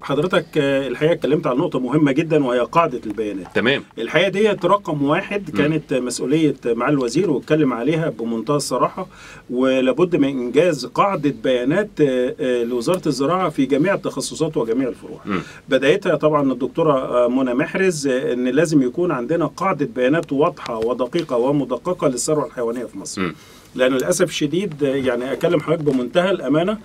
حضرتك الحقيقه اتكلمت عن نقطه مهمه جدا وهي قاعده البيانات. تمام. الحقيقه ديت رقم واحد كانت مسؤوليه معالي الوزير واتكلم عليها بمنتهى الصراحه، ولابد من انجاز قاعده بيانات لوزاره الزراعه في جميع التخصصات وجميع الفروع. بدايتها طبعا الدكتوره منى محرز ان لازم يكون عندنا قاعده بيانات واضحه ودقيقه ومدققه للثروه الحيوانيه في مصر. لان للاسف الشديد يعني اكلم حضرتك بمنتهى الامانه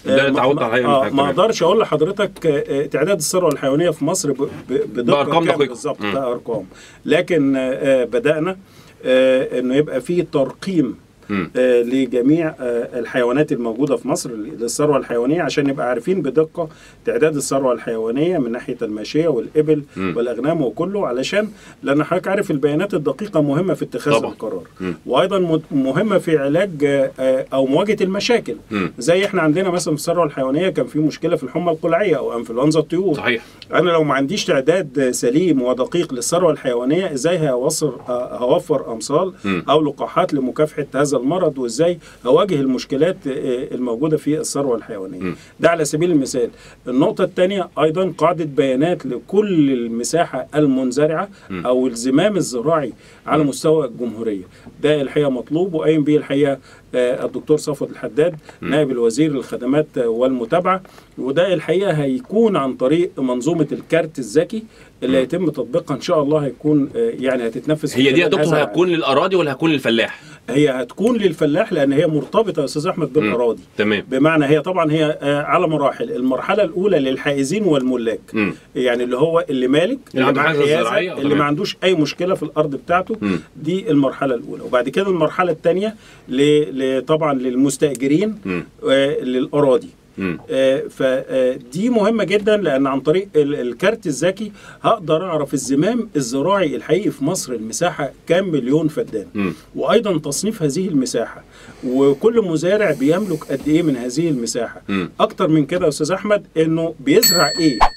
ما اقدرش اقول لحضرتك تعداد الثروه الحيوانيه في مصر بدقه كام بالظبط كارقام، لكن بدانا انه يبقى فيه ترقيم لجميع الحيوانات الموجودة في مصر للثروة الحيوانية عشان نبقى عارفين بدقة تعداد الثروة الحيوانية من ناحية الماشية والإبل والأغنام وكله، علشان لأن حضرتك عارف البيانات الدقيقة مهمة في اتخاذ القرار، وأيضا مهمة في علاج أو مواجهة المشاكل. زي احنا عندنا مثلا في الثروة الحيوانية كان في مشكلة في الحمى القلعية أو أنفلونزا الطيور. صحيح. أنا لو ما عنديش تعداد سليم ودقيق للثروة الحيوانية إزاي هوفر أمصال أو لقاحات لمكافحة هذا المرض، وازاي هواجه المشكلات الموجوده في الثروه الحيوانيه. ده على سبيل المثال. النقطه الثانيه ايضا قاعده بيانات لكل المساحه المنزرعه او الزمام الزراعي على مستوى الجمهوريه. ده الحقيقه مطلوب وقايم به الحقيقه الدكتور صفوت الحداد نائب الوزير للخدمات والمتابعه، وده الحقيقه هيكون عن طريق منظومه الكارت الذكي اللي هيتم تطبيقها ان شاء الله. هيكون يعني هتتنفذ. هي دي يا دكتور هتكون للاراضي ولا هتكون للفلاح؟ هي هتكون للفلاح لان هي مرتبطه يا استاذ احمد بالاراضي. تمام. بمعنى هي طبعا هي على مراحل. المرحله الاولى للحائزين والملاك، يعني اللي هو اللي مالك اللي معاه حيازه اللي ما عندوش اي مشكله في الارض بتاعته. دي المرحله الاولى. وبعد كده المرحله الثانيه طبعا للمستاجرين للاراضي. فدي مهمة جدا لأن عن طريق الكارت الذكي هقدر أعرف الزمام الزراعي الحقيقي في مصر المساحة كام مليون فدان، وأيضا تصنيف هذه المساحة، وكل مزارع بيملك قد إيه من هذه المساحة. أكتر من كده يا أستاذ أحمد إنه بيزرع إيه